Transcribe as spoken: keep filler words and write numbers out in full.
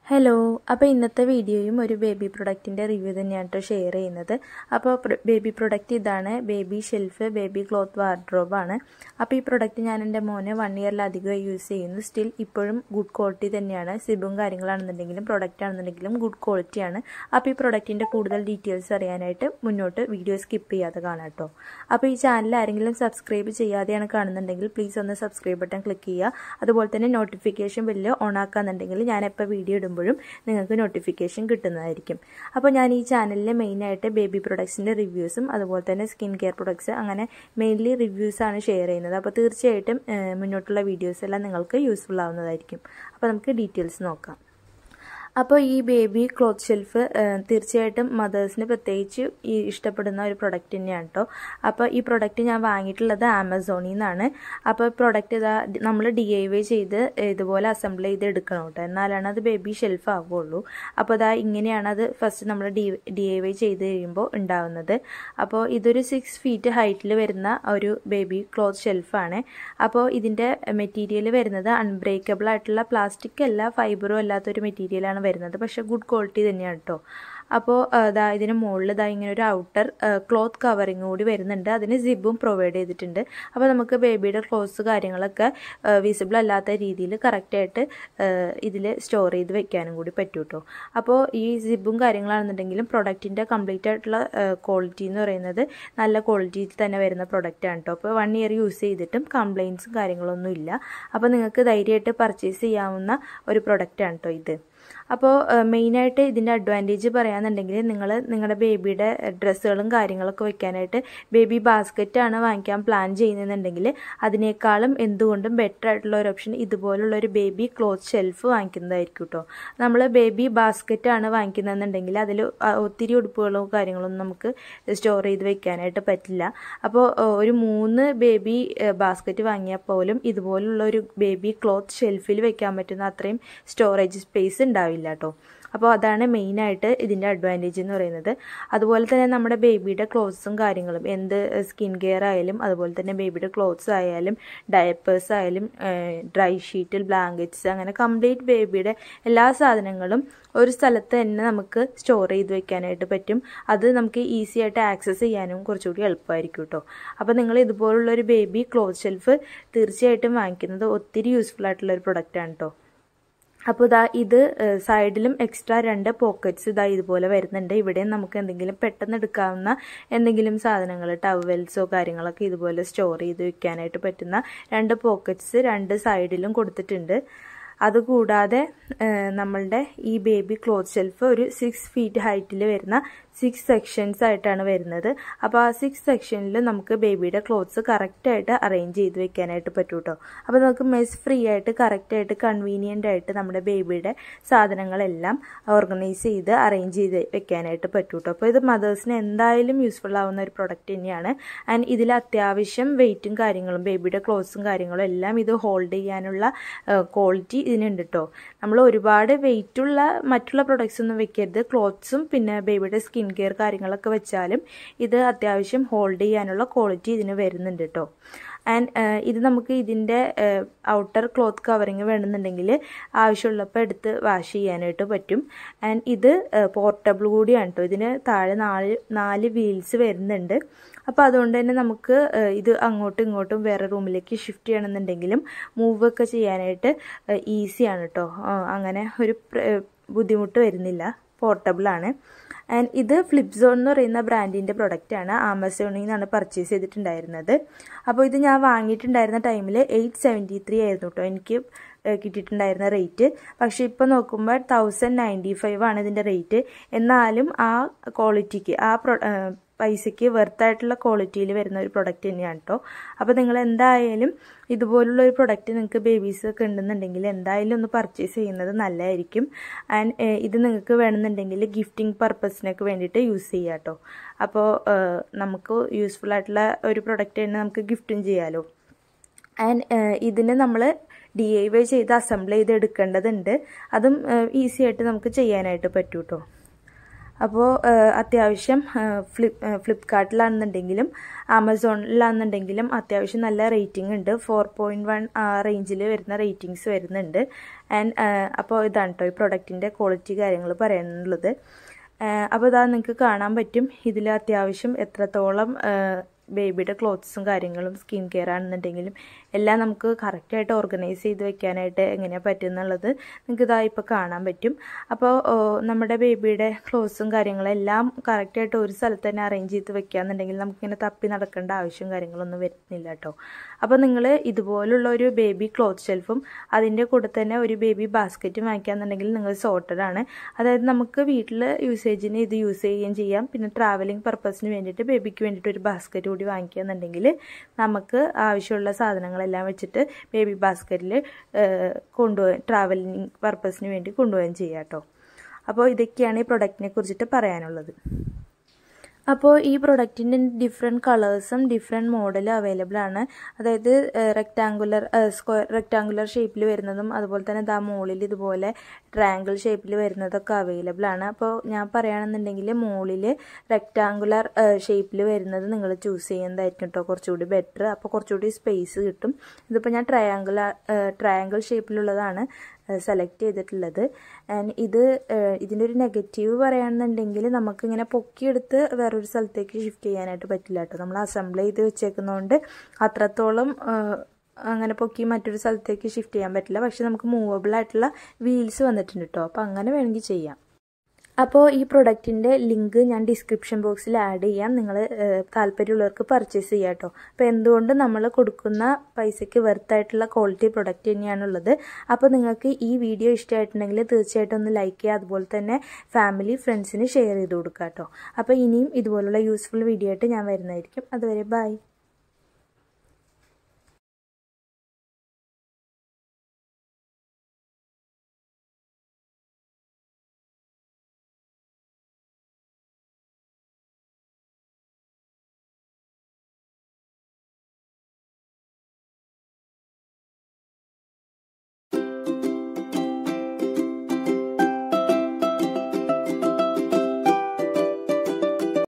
Hello, അപ്പോൾ ഇന്നത്തെ വീഡിയോയും ഒരു ബേബി പ്രൊഡക്റ്റിൻ്റെ റിവ്യൂ തന്നെയാണ് കേട്ടോ ഷെയർ ചെയ്യുന്നത്. അപ്പോൾ ബേബി പ്രൊഡക്റ്റ് ഇതാണ്, ബേബി ഷെൽഫ് ബേബി ക്ലോത്ത് വാർഡ്രോബാണ്. അപ്പോൾ ഈ പ്രൊഡക്റ്റ് ഞാൻ എൻ്റെ മോനെ വൺ ഇയറിലധികം യൂസ് ചെയ്യുന്നു. സ്റ്റിൽ ഇപ്പോഴും ഗുഡ് ക്വാളിറ്റി തന്നെയാണ്. സിബും കാര്യങ്ങളാണെന്നുണ്ടെങ്കിലും പ്രൊഡക്റ്റ് ആണെന്നുണ്ടെങ്കിലും ഗുഡ് ക്വാളിറ്റിയാണ്. അപ്പോൾ ഈ പ്രൊഡക്റ്റിൻ്റെ കൂടുതൽ ഡീറ്റെയിൽസ് അറിയാനായിട്ട് മുന്നോട്ട് വീഡിയോ സ്കിപ്പ് ചെയ്യാതെ കാണാം കേട്ടോ. അപ്പോൾ ഈ ചാനൽ ആരെങ്കിലും സബ്സ്ക്രൈബ് ചെയ്യാതെയാണ് കാണുന്നുണ്ടെങ്കിൽ പ്ലീസ് ഒന്ന് സബ്സ്ക്രൈബ് ബട്ടൺ ക്ലിക്ക് ചെയ്യുക. അതുപോലെ തന്നെ നോട്ടിഫിക്കേഷൻ ബെല്ല് ഓൺ ആക്കാന്നുണ്ടെങ്കിൽ ഞാൻ എപ്പോൾ വീഡിയോ ഇടുമ്പോഴും നിങ്ങൾക്ക് നോട്ടിഫിക്കേഷൻ കിട്ടുന്നതായിരിക്കും. അപ്പോൾ ഞാൻ ഈ ചാനലിൽ മെയിനായിട്ട് ബേബി പ്രൊഡക്ട്സിൻ്റെ റിവ്യൂസും അതുപോലെ തന്നെ സ്കിൻ കെയർ പ്രൊഡക്ട്സ് അങ്ങനെ മെയിൻലി റിവ്യൂസാണ് ഷെയർ ചെയ്യുന്നത്. അപ്പോൾ തീർച്ചയായിട്ടും മുന്നോട്ടുള്ള വീഡിയോസ് എല്ലാം നിങ്ങൾക്ക് യൂസ്ഫുൾ ആവുന്നതായിരിക്കും. അപ്പോൾ നമുക്ക് ഡീറ്റെയിൽസ് നോക്കാം. അപ്പോൾ ഈ ബേബി ക്ലോത്ത് ഷെൽഫ് തീർച്ചയായിട്ടും മദേഴ്സിന് പ്രത്യേകിച്ച് ഈ ഇഷ്ടപ്പെടുന്ന ഒരു പ്രൊഡക്റ്റ് തന്നെയാണ് കേട്ടോ. അപ്പോൾ ഈ പ്രൊഡക്റ്റ് ഞാൻ വാങ്ങിയിട്ടുള്ളത് ആമസോണിൽ നിന്നാണ്. അപ്പോൾ പ്രൊഡക്റ്റ് ഇതാ നമ്മൾ ഡി ഐ വൈ ചെയ്ത് ഇതുപോലെ അസംബിൾ ചെയ്ത് എടുക്കണം കേട്ടോ, എന്നാലാണ് അത് ബേബി ഷെൽഫ് ആവുകയുള്ളൂ. അപ്പോൾ അതാ ഇങ്ങനെയാണ് അത് ഫസ്റ്റ് നമ്മൾ ഡി ഡി ഐ വൈ ചെയ്ത് കഴിയുമ്പോൾ ഉണ്ടാവുന്നത്. അപ്പോൾ ഇതൊരു സിക്സ് ഫീറ്റ് ഹൈറ്റിൽ വരുന്ന ഒരു ബേബി ക്ലോത്ത് ഷെൽഫാണ്. അപ്പോൾ ഇതിൻ്റെ മെറ്റീരിയൽ വരുന്നത് അൺബ്രേക്കബിൾ ആയിട്ടുള്ള പ്ലാസ്റ്റിക് അല്ല, ഫൈബറും അല്ലാത്തൊരു മെറ്റീരിയലാണ് വരുന്നത്. പക്ഷെ ഗുഡ് ക്വാളിറ്റി തന്നെയാണ് കേട്ടോ. അപ്പോൾ ഇതാ ഇതിന് മുകളിൽ ഇതാ ഇങ്ങനെ ഒരു ഔട്ടർ ക്ലോത്ത് കവറിങ് കൂടി വരുന്നുണ്ട്. അതിന് സിബും പ്രൊവൈഡ് ചെയ്തിട്ടുണ്ട്. അപ്പോൾ നമുക്ക് ബേബിയുടെ ക്ലോത്ത്സ് കാര്യങ്ങളൊക്കെ വിസിബിൾ അല്ലാത്ത രീതിയിൽ കറക്റ്റായിട്ട് ഇതിൽ സ്റ്റോർ ചെയ്ത് വെക്കാനും കൂടി പറ്റും കേട്ടോ. അപ്പോൾ ഈ സിബും കാര്യങ്ങളാണെന്നുണ്ടെങ്കിലും പ്രൊഡക്റ്റിൻ്റെ കംപ്ലീറ്റ് ആയിട്ടുള്ള ക്വാളിറ്റി എന്ന് പറയുന്നത് നല്ല ക്വാളിറ്റിയിൽ തന്നെ വരുന്ന പ്രൊഡക്റ്റാണ് കേട്ടോ. അപ്പോൾ വൺ ഇയർ യൂസ് ചെയ്തിട്ടും കംപ്ലയിൻസും കാര്യങ്ങളൊന്നും ഇല്ല. അപ്പോൾ നിങ്ങൾക്ക് ധൈര്യമായിട്ട് പർച്ചേസ് ചെയ്യാവുന്ന ഒരു പ്രൊഡക്റ്റാണ് കേട്ടോ ഇത്. അപ്പോൾ മെയിനായിട്ട് ഇതിൻ്റെ അഡ്വാൻറ്റേജ് പറയുകയാണെന്നുണ്ടെങ്കിൽ നിങ്ങൾ നിങ്ങളുടെ ബേബിയുടെ ഡ്രസ്സുകളും കാര്യങ്ങളൊക്കെ വെക്കാനായിട്ട് ബേബി ബാസ്ക്കറ്റാണ് വാങ്ങിക്കാൻ പ്ലാൻ ചെയ്യുന്നുണ്ടെങ്കിൽ അതിനേക്കാളും എന്തുകൊണ്ടും ബെറ്റർ ആയിട്ടുള്ള ഒരു ഓപ്ഷൻ ഇതുപോലുള്ള ഒരു ബേബി ക്ലോത്ത് ഷെൽഫ് വാങ്ങിക്കുന്നതായിരിക്കും കേട്ടോ. നമ്മൾ ബേബി ബാസ്ക്കറ്റാണ് വാങ്ങിക്കുന്നതെന്നുണ്ടെങ്കിൽ അതിൽ ഒത്തിരി ഉടുപ്പുകളും കാര്യങ്ങളൊന്നും നമുക്ക് സ്റ്റോർ ചെയ്ത് വെക്കാനായിട്ട് പറ്റില്ല. അപ്പോൾ ഒരു മൂന്ന് ബേബി ബാസ്ക്കറ്റ് വാങ്ങിയാൽ പോലും ഇതുപോലുള്ള ഒരു ബേബി ക്ലോത്ത് ഷെൽഫിൽ വെക്കാൻ പറ്റുന്ന അത്രയും സ്റ്റോറേജ് സ്പേസ് ഉണ്ടാവില്ല കേട്ടോ. അപ്പോൾ അതാണ് മെയിനായിട്ട് ഇതിൻ്റെ അഡ്വാൻറ്റേജ് എന്ന് പറയുന്നത്. അതുപോലെ തന്നെ നമ്മുടെ ബേബിയുടെ ക്ലോത്ത്സും കാര്യങ്ങളും എന്ത് സ്കിൻ കെയർ ആയാലും അതുപോലെ തന്നെ ബേബിയുടെ ക്ലോത്ത്സ് ആയാലും ഡയപ്പേഴ്സ് ആയാലും ഡ്രൈ ഷീറ്റിൽ ബ്ലാങ്കറ്റ്സ് അങ്ങനെ കംപ്ലീറ്റ് ബേബിയുടെ എല്ലാ സാധനങ്ങളും ഒരു സ്ഥലത്ത് തന്നെ നമുക്ക് സ്റ്റോർ ചെയ്ത് വെക്കാനായിട്ട് പറ്റും. അത് നമുക്ക് ഈസി ആയിട്ട് ആക്സസ് ചെയ്യാനും കുറച്ചുകൂടി എളുപ്പമായിരിക്കും കേട്ടോ. അപ്പോൾ നിങ്ങൾ ഇതുപോലുള്ളൊരു ബേബി ക്ലോത്ത് ഷെൽഫ് തീർച്ചയായിട്ടും വാങ്ങിക്കുന്നത് ഒത്തിരി യൂസ്ഫുൾ ആയിട്ടുള്ളൊരു പ്രൊഡക്റ്റാണ് കേട്ടോ. അപ്പോൾ ഇതാ ഇത് സൈഡിലും എക്സ്ട്രാ രണ്ട് പോക്കറ്റ്സ് ഇതാ ഇതുപോലെ വരുന്നുണ്ട്. ഇവിടെയും നമുക്ക് എന്തെങ്കിലും പെട്ടെന്ന് എടുക്കാവുന്ന എന്തെങ്കിലും സാധനങ്ങൾ ടവൽസോ കാര്യങ്ങളൊക്കെ ഇതുപോലെ സ്റ്റോർ ചെയ്ത് വെക്കാനായിട്ട് പറ്റുന്ന രണ്ട് പോക്കറ്റ്സ് രണ്ട് സൈഡിലും കൊടുത്തിട്ടുണ്ട്. അതുകൂടാതെ നമ്മളുടെ ഈ ബേബി ക്ലോത്ത് ഷെൽഫ് ഒരു സിക്സ് ഫീറ്റ് ഹൈറ്റിൽ വരുന്ന സിക്സ് സെക്ഷൻസ് ആയിട്ടാണ് വരുന്നത്. അപ്പോൾ ആ സിക്സ് സെക്ഷനിൽ നമുക്ക് ബേബിയുടെ ക്ലോത്ത്സ് കറക്റ്റായിട്ട് അറേഞ്ച് ചെയ്ത് വെക്കാനായിട്ട് പറ്റും കേട്ടോ. അപ്പോൾ നമുക്ക് മെസ് ഫ്രീ ആയിട്ട് കറക്റ്റായിട്ട് കൺവീനിയൻ്റ് ആയിട്ട് നമ്മുടെ ബേബിയുടെ സാധനങ്ങളെല്ലാം ഓർഗനൈസ് ചെയ്ത് അറേഞ്ച് ചെയ്ത് വെക്കാനായിട്ട് പറ്റും കേട്ടോ. അപ്പോൾ ഇത് മദേഴ്സിന് എന്തായാലും യൂസ്ഫുൾ ആവുന്ന ഒരു പ്രൊഡക്റ്റ് തന്നെയാണ്. ആൻഡ് ഇതിൽ അത്യാവശ്യം വെയിറ്റും കാര്യങ്ങളും ബേബിയുടെ ക്ലോത്ത്സും കാര്യങ്ങളും എല്ലാം ഇത് ഹോൾഡ് ചെയ്യാനുള്ള ക്വാളിറ്റി ഇതിനുണ്ട് കേട്ടോ. നമ്മൾ ഒരുപാട് വെയിറ്റുള്ള മറ്റുള്ള പ്രൊഡക്ട്സ് ഒന്നും വെക്കരുത്. ക്ലോത്ത്സും പിന്നെ ബേബിയുടെ സ്കിൻ കെയർ കാര്യങ്ങളൊക്കെ വെച്ചാലും ഇത് അത്യാവശ്യം ഹോൾഡ് ചെയ്യാനുള്ള ക്വാളിറ്റി ഇതിന് വരുന്നുണ്ട് കേട്ടോ. ആൻഡ് ഇത് നമുക്ക് ഇതിൻ്റെ ഔട്ടർ ക്ലോത്ത് കവറിങ് വേണമെന്നുണ്ടെങ്കിൽ ആവശ്യമുള്ളപ്പോൾ എടുത്ത് വാഷ് ചെയ്യാനായിട്ട് പറ്റും. ആൻഡ് ഇത് പോർട്ടബിൾ കൂടിയാണ് കേട്ടോ. ഇതിന് താഴെ നാല് നാല് വീൽസ് വരുന്നുണ്ട്. അപ്പോൾ അതുകൊണ്ട് തന്നെ നമുക്ക് ഇത് അങ്ങോട്ടും ഇങ്ങോട്ടും വേറെ റൂമിലേക്ക് ഷിഫ്റ്റ് ചെയ്യണമെന്നുണ്ടെങ്കിലും മൂവ് ഒക്കെ ചെയ്യാനായിട്ട് ഈസിയാണ് കേട്ടോ. അങ്ങനെ ഒരു ബുദ്ധിമുട്ട് വരുന്നില്ല, പോർട്ടബിളാണ്. ആൻഡ് ഇത് ഫ്ലിപ്സോൺ എന്ന് പറയുന്ന ബ്രാൻഡിൻ്റെ പ്രൊഡക്റ്റാണ്. ആമസോണിൽ നിന്നാണ് പർച്ചേസ് ചെയ്തിട്ടുണ്ടായിരുന്നത്. അപ്പോൾ ഇത് ഞാൻ വാങ്ങിയിട്ടുണ്ടായിരുന്ന ടൈമിൽ എയ്റ്റ് സെവൻറ്റി ത്രീ ആയിരുന്നു കേട്ടോ എനിക്ക് കിട്ടിയിട്ടുണ്ടായിരുന്ന റേറ്റ്. പക്ഷേ ഇപ്പോൾ നോക്കുമ്പോൾ തൗസൻഡ് നയൻറ്റി ഫൈവ് ആണ് ഇതിൻ്റെ റേറ്റ്. എന്നാലും ആ ക്വാളിറ്റിക്ക് ആ പ്രൊ പൈസയ്ക്ക് വെർത്തായിട്ടുള്ള ക്വാളിറ്റിയിൽ വരുന്ന ഒരു പ്രൊഡക്റ്റ് തന്നെയാണ് കേട്ടോ. അപ്പോൾ നിങ്ങൾ എന്തായാലും ഇതുപോലുള്ള ഒരു പ്രൊഡക്റ്റ് നിങ്ങൾക്ക് ബേബീസ് ഒക്കെ ഉണ്ടെന്നുണ്ടെങ്കിൽ എന്തായാലും ഒന്ന് പർച്ചേസ് ചെയ്യുന്നത് നല്ലതായിരിക്കും. ആൻഡ് ഇത് നിങ്ങൾക്ക് വേണമെന്നുണ്ടെങ്കിൽ ഗിഫ്റ്റിംഗ് പർപ്പസിനൊക്കെ വേണ്ടിയിട്ട് യൂസ് ചെയ്യാം കേട്ടോ. അപ്പോൾ നമുക്ക് യൂസ്ഫുൾ ആയിട്ടുള്ള ഒരു പ്രൊഡക്റ്റ് തന്നെ നമുക്ക് ഗിഫ്റ്റും ചെയ്യാമല്ലോ. ആൻഡ് ഇതിന് നമ്മൾ ഡി ഐ വൈ ചെയ്ത് അസംബിൾ ചെയ്ത് എടുക്കേണ്ടതുണ്ട്. അതും ഈസി ആയിട്ട് നമുക്ക് ചെയ്യാനായിട്ട് പറ്റും കേട്ടോ. അപ്പോൾ അത്യാവശ്യം ഫ്ലിപ്പ് ഫ്ലിപ്കാർട്ടിലാണെന്നുണ്ടെങ്കിലും ആമസോണിലാണെന്നുണ്ടെങ്കിലും അത്യാവശ്യം നല്ല റേറ്റിംഗ് ഉണ്ട്. ഫോർ പോയിൻറ്റ് വൺ ആ റേഞ്ചിൽ വരുന്ന റേറ്റിംഗ്സ് വരുന്നുണ്ട്. ആൻഡ് അപ്പോൾ ഇതാണ് കേട്ടോ ഈ പ്രൊഡക്റ്റിൻ്റെ ക്വാളിറ്റി കാര്യങ്ങൾ പറയാനുള്ളത്. അപ്പോൾ ഇതാ നിങ്ങൾക്ക് കാണാൻ പറ്റും ഇതിൽ അത്യാവശ്യം എത്രത്തോളം ബേബിയുടെ ക്ലോത്ത്സും കാര്യങ്ങളും സ്കിൻ കെയർ ആണെന്നുണ്ടെങ്കിലും എല്ലാം നമുക്ക് കറക്റ്റായിട്ട് ഓർഗനൈസ് ചെയ്ത് വെക്കാനായിട്ട് എങ്ങനെയാണ് പറ്റുന്നുള്ളത് നിങ്ങൾക്ക് ഇതാ ഇപ്പോൾ കാണാൻ പറ്റും. അപ്പോൾ നമ്മുടെ ബേബിയുടെ ക്ലോത്ത്സും കാര്യങ്ങളും എല്ലാം കറക്റ്റായിട്ട് ഒരു സ്ഥലത്ത് തന്നെ അറേഞ്ച് ചെയ്ത് വെക്കുകയെന്നുണ്ടെങ്കിൽ നമുക്കിങ്ങനെ തപ്പി നടക്കേണ്ട ആവശ്യം കാര്യങ്ങളൊന്നും വരുന്നില്ല കേട്ടോ. അപ്പോൾ നിങ്ങൾ ഇതുപോലുള്ള ഒരു ബേബി ക്ലോത്ത് ഷെൽഫും അതിൻ്റെ കൂടെ തന്നെ ഒരു ബേബി ബാസ്ക്കറ്റും വാങ്ങിക്കുകയെന്നുണ്ടെങ്കിൽ നിങ്ങൾ സോർട്ടഡ് ആണ്. അതായത് നമുക്ക് വീട്ടിൽ യൂസേജിന് ഇത് യൂസ് ചെയ്യുകയും ചെയ്യാം. പിന്നെ ട്രാവലിംഗ് പർപ്പസിന് വേണ്ടിയിട്ട് ബേബിക്ക് വേണ്ടിയിട്ട് ഒരു ബാസ്ക്കറ്റ് കൂടി വാങ്ങിക്കുകയെന്നുണ്ടെങ്കിൽ നമുക്ക് ആവശ്യമുള്ള സാധനങ്ങളെല്ലാം വെച്ചിട്ട് ബേബി ബാസ്ക്കറ്റിൽ കൊണ്ടുപോയി ട്രാവലിംഗ് പർപ്പസിന് വേണ്ടി കൊണ്ടുപോവുകയും ചെയ്യാം കേട്ടോ. അപ്പോൾ ഇതൊക്കെയാണ് ഈ പ്രൊഡക്റ്റിനെ കുറിച്ചിട്ട് പറയാനുള്ളത്. അപ്പോൾ ഈ പ്രൊഡക്റ്റിൻ്റെ ഡിഫറെൻറ്റ് കളേഴ്സും ഡിഫറെൻറ്റ് മോഡലും അവൈലബിൾ ആണ്. അതായത് റെക്റ്റാങ്കുലർ സ്ക്വയർ റെക്റ്റാങ്കുലർ ഷേപ്പിൽ വരുന്നതും അതുപോലെ തന്നെ ദാ മുകളിൽ ഇതുപോലെ ട്രയാങ്കിൾ ഷേപ്പിൽ വരുന്നതൊക്കെ അവൈലബിൾ ആണ്. അപ്പോൾ ഞാൻ പറയുകയാണെന്നുണ്ടെങ്കിൽ മുകളിൽ റെക്റ്റാങ്കുലർ ഷേപ്പിൽ വരുന്നത് നിങ്ങൾ ചൂസ് ചെയ്യുന്നതായിരിക്കും കേട്ടോ കുറച്ചുകൂടി ബെറ്റർ. അപ്പോൾ കുറച്ചുകൂടി സ്പേസ് കിട്ടും. ഇതിപ്പോൾ ഞാൻ ട്രയാങ്കുലർ ട്രയാങ്കിൾ ഷേപ്പിലുള്ളതാണ് സെലക്ട് ചെയ്തിട്ടുള്ളത്. ആൻഡ് ഇത് ഇതിൻ്റെ ഒരു നെഗറ്റീവ് പറയുകയാണെന്നുണ്ടെങ്കിൽ നമുക്കിങ്ങനെ പൊക്കിയെടുത്ത് വേറൊരു സ്ഥലത്തേക്ക് ഷിഫ്റ്റ് ചെയ്യാനായിട്ട് പറ്റില്ല കേട്ടോ. നമ്മൾ അസംബിൾ ചെയ്ത് വെച്ചേക്കുന്നതുകൊണ്ട് അത്രത്തോളം അങ്ങനെ പൊക്കി മറ്റൊരു സ്ഥലത്തേക്ക് ഷിഫ്റ്റ് ചെയ്യാൻ പറ്റില്ല. പക്ഷെ നമുക്ക് മൂവബിൾ ആയിട്ടുള്ള വീൽസ് വന്നിട്ടുണ്ട് കേട്ടോ. അപ്പോൾ അങ്ങനെ വേണമെങ്കിൽ ചെയ്യാം. അപ്പോൾ ഈ പ്രൊഡക്റ്റിൻ്റെ ലിങ്ക് ഞാൻ ഡിസ്ക്രിപ്ഷൻ ബോക്സിൽ ആഡ് ചെയ്യാം. നിങ്ങൾ താല്പര്യമുള്ളവർക്ക് പർച്ചേസ് ചെയ്യാം കേട്ടോ. അപ്പോൾ എന്തുകൊണ്ട് നമ്മൾ കൊടുക്കുന്ന പൈസയ്ക്ക് വെർത്തായിട്ടുള്ള ക്വാളിറ്റി പ്രൊഡക്റ്റ് തന്നെയാണുള്ളത്. അപ്പോൾ നിങ്ങൾക്ക് ഈ വീഡിയോ ഇഷ്ടമായിട്ടുണ്ടെങ്കിൽ തീർച്ചയായിട്ടും ഒന്ന് ലൈക്ക് ചെയ്യുക. അതുപോലെ തന്നെ ഫാമിലി ഫ്രണ്ട്സിന് ഷെയർ ചെയ്ത് കൊടുക്കുക കേട്ടോ. അപ്പോൾ ഇനിയും ഇതുപോലുള്ള യൂസ്ഫുൾ വീഡിയോ ആയിട്ട് ഞാൻ വരുന്നതായിരിക്കും. അതുവരെ ബൈ.